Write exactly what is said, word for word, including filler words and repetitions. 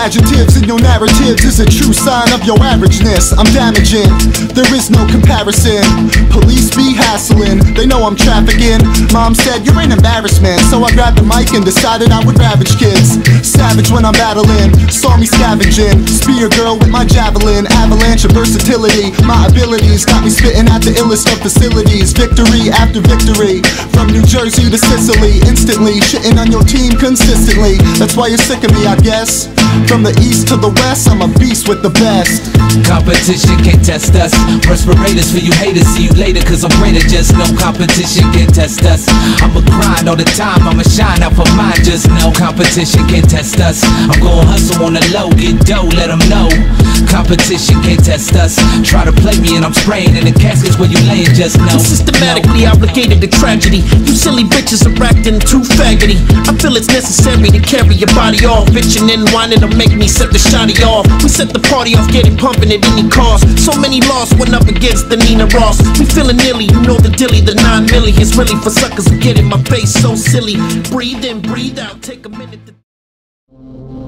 adjectives in your narratives is a true sign of your averageness. I'm damaging, there is no comparison. Police be hassling, they know I'm trafficking. Mom said you're an embarrassment, so I grabbed the mic and decided I would ravage kids. Savage when I'm battling, saw me scavenging. Spear girl with my javelin, avalanche of versatility. My abilities got me spitting at the illest of facilities. Victory after victory, from New Jersey to Sicily. Instantly, shitting on your team consistently. That's why you're sick of me, I guess. From the east to the west, I'm a beast with the best. Competition can't test us. Respirators for you haters, see you later cause I'm greater. Just know competition can't test us. I'ma grind all the time, I'ma shine out for mine. Just know competition can't test us. I'm gon' hustle on the low, get dough, let them know. Competition can't test us. Try to play me and I'm spraying in the caskets where you laying, just know. I'm systematically obligated to tragedy. You silly bitches are acting too faggoty. I feel it's necessary to carry your body off. Bitchin' and whining to make me set the shotty off. We set the party off, get it pumping at any cost. So many lost, went up against the Nina Ross. We feeling nearly, you know the dilly. The nine milli is really for suckers who get in my face so silly. Breathe in, breathe out, take a minute to